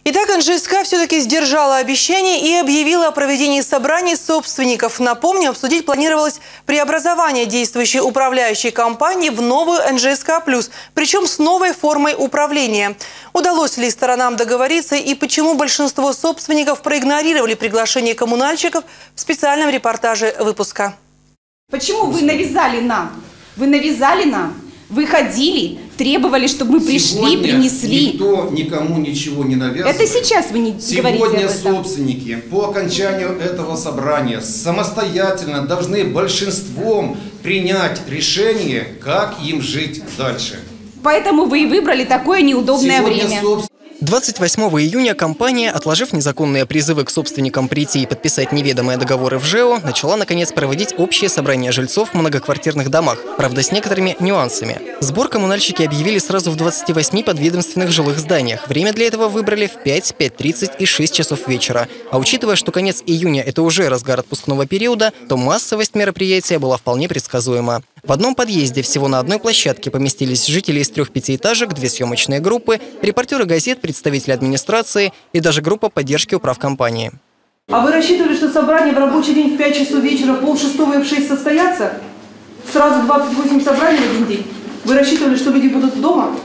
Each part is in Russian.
Итак, НЖСК все-таки сдержала обещание и объявила о проведении собраний собственников. Напомню, обсудить планировалось преобразование действующей управляющей компании в новую НЖСК+, причем с новой формой управления. Удалось ли сторонам договориться и почему большинство собственников проигнорировали приглашение коммунальщиков в специальном репортаже выпуска. Почему вы навязали нам? Вы навязали нам. Вы ходили, требовали, чтобы мы пришли, принесли. Никто никому ничего не навязывает. Это сейчас вы не говорите об этом. Сегодня собственники по окончанию этого собрания самостоятельно должны большинством принять решение, как им жить дальше. Поэтому вы и выбрали такое неудобное время. 28 июня компания, отложив незаконные призывы к собственникам прийти и подписать неведомые договоры в ЖЭО, начала наконец проводить общее собрание жильцов в многоквартирных домах, правда с некоторыми нюансами. Сбор коммунальщики объявили сразу в 28 подведомственных жилых зданиях. Время для этого выбрали в 5, 5:30 и 6 часов вечера. А учитывая, что конец июня – это уже разгар отпускного периода, то массовость мероприятия была вполне предсказуема. В одном подъезде всего на одной площадке поместились жители из 3 пятиэтажек, 2 съемочные группы, репортеры газет, представители администрации и даже группа поддержки управкомпании. А вы рассчитывали, что собрания в рабочий день в 5 часов вечера, в 5:30 и в 6 состоятся? Сразу 28 собраний в один день? Вы рассчитывали, что люди будут дома?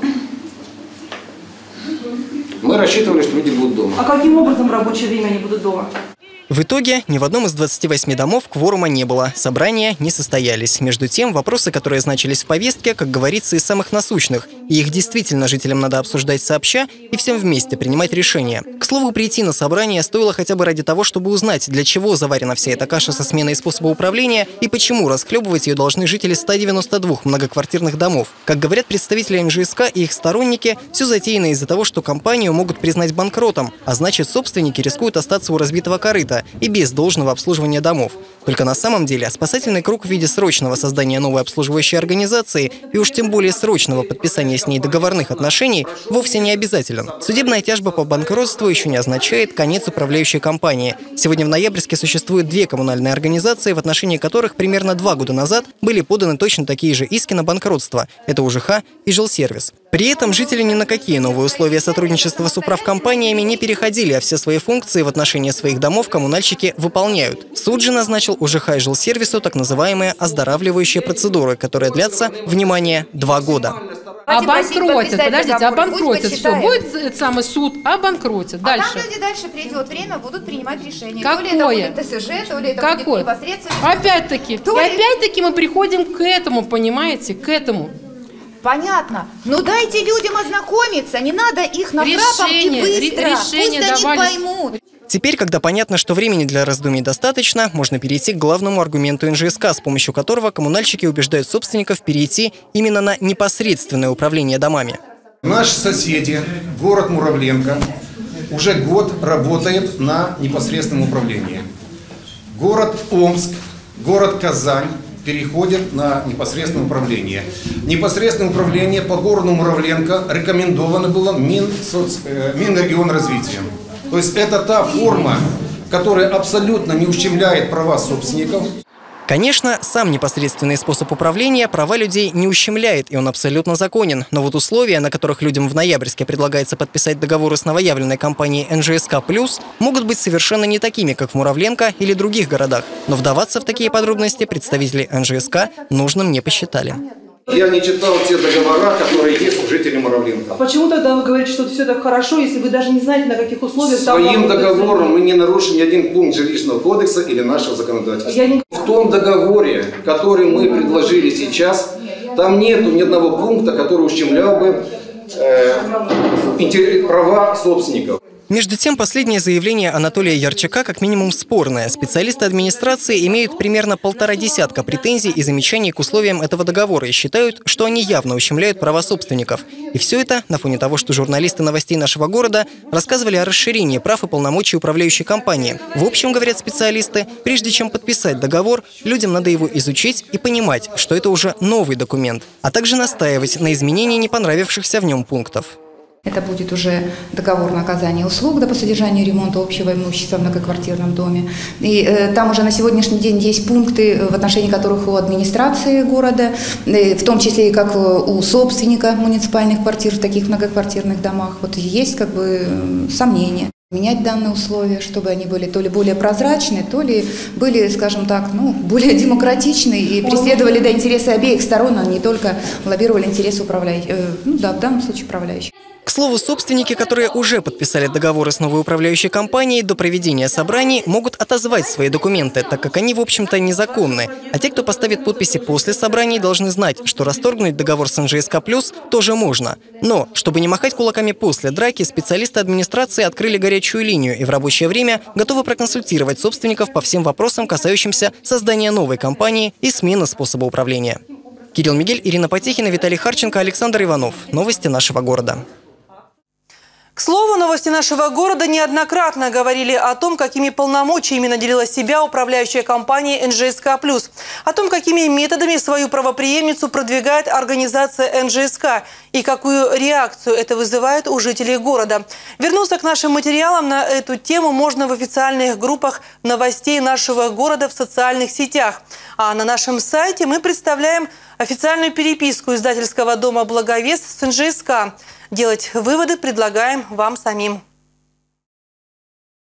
Мы рассчитывали, что люди будут дома. А каким образом в рабочее время они будут дома? В итоге ни в одном из 28 домов кворума не было, собрания не состоялись. Между тем, вопросы, которые значились в повестке, как говорится, из самых насущных, и их действительно жителям надо обсуждать сообща и всем вместе принимать решения. К слову, прийти на собрание стоило хотя бы ради того, чтобы узнать, для чего заварена вся эта каша со сменой способа управления и почему расхлебывать ее должны жители 192 многоквартирных домов. Как говорят представители НЖСК и их сторонники, все затеяно из-за того, что компанию могут признать банкротом, а значит, собственники рискуют остаться у разбитого корыта и без должного обслуживания домов. Только на самом деле спасательный круг в виде срочного создания новой обслуживающей организации и уж тем более срочного подписания с ней договорных отношений вовсе не обязателен. Судебная тяжба по банкротству еще не означает конец управляющей компании. Сегодня в Ноябрьске существует 2 коммунальные организации, в отношении которых примерно 2 года назад были поданы точно такие же иски на банкротство. Это УЖХ и Жилсервис. При этом жители ни на какие новые условия сотрудничества с управкомпаниями не переходили, а все свои функции в отношении своих домов коммунальщики выполняют. Суд же назначил УЖХ и Жилсервису так называемые оздоравливающие процедуры, которые длятся, внимание, 2 года. Обанкротят, подождите, обанкротят, все, будет этот самый суд, обанкротят. Дальше. А там люди дальше придет время, будут принимать решения. Какое? То ли это будет ТСЖ, то ли это будет непосредственно. Опять-таки мы приходим к этому, понимаете, к этому. Понятно. Но дайте людям ознакомиться, не надо их нафрапом и быстро. Пусть они поймут. Теперь, когда понятно, что времени для раздумий достаточно, можно перейти к главному аргументу НЖСК, с помощью которого коммунальщики убеждают собственников перейти именно на непосредственное управление домами. Наши соседи, город Муравленко, уже год работает на непосредственном управлении. Город Омск, город Казань переходят на непосредственное управление. Непосредственное управление по городу Муравленко рекомендовано было Минрегионразвития. То есть это та форма, которая абсолютно не ущемляет права собственников. Конечно, сам непосредственный способ управления права людей не ущемляет, и он абсолютно законен. Но вот условия, на которых людям в Ноябрьске предлагается подписать договоры с новоявленной компанией НЖСК+, могут быть совершенно не такими, как в Муравленко или других городах. Но вдаваться в такие подробности представители НЖСК нужным не посчитали. Я не читал те договора, которые есть у жителей Муравленко. А почему тогда вы говорите, что все так хорошо, если вы даже не знаете, на каких условиях... Своим договором мы не нарушим ни один пункт жилищного кодекса или нашего законодательства. В том договоре, который мы предложили сейчас, там нету ни одного пункта, который ущемлял бы права собственников. Между тем, последнее заявление Анатолия Ярчака как минимум спорное. Специалисты администрации имеют примерно 1,5 десятка претензий и замечаний к условиям этого договора и считают, что они явно ущемляют права собственников. И все это на фоне того, что журналисты новостей нашего города рассказывали о расширении прав и полномочий управляющей компании. В общем, говорят специалисты, прежде чем подписать договор, людям надо его изучить и понимать, что это уже новый документ, а также настаивать на изменении не понравившихся в нем пунктов. Это будет уже договор на оказание услуг по содержанию и ремонту общего имущества в многоквартирном доме. И там уже на сегодняшний день есть пункты, в отношении которых у администрации города, в том числе и как у собственника муниципальных квартир в таких многоквартирных домах, вот есть как бы сомнения. Менять данные условия, чтобы они были то ли более прозрачны, то ли были, скажем так, более демократичны и преследовали интересы обеих сторон, а не только лоббировали интересы управляющих, в данном случае управляющих. К слову, собственники, которые уже подписали договоры с новой управляющей компанией, до проведения собраний могут отозвать свои документы, так как они, в общем-то, незаконны. А те, кто поставит подписи после собраний, должны знать, что расторгнуть договор с НЖСК+, тоже можно. Но, чтобы не махать кулаками после драки, специалисты администрации открыли горячую линию и в рабочее время готовы проконсультировать собственников по всем вопросам, касающимся создания новой компании и смены способа управления. Кирилл Мигель, Ирина Потехина, Виталий Харченко, Александр Иванов. Новости нашего города. К слову, новости нашего города неоднократно говорили о том, какими полномочиями наделила себя управляющая компания НЖСК+, о том, какими методами свою правопреемницу продвигает организация НЖСК и какую реакцию это вызывает у жителей города. Вернуться к нашим материалам на эту тему можно в официальных группах новостей нашего города в социальных сетях. А на нашем сайте мы представляем официальную переписку издательского дома «Благовест» с НЖСК. Делать выводы предлагаем вам самим.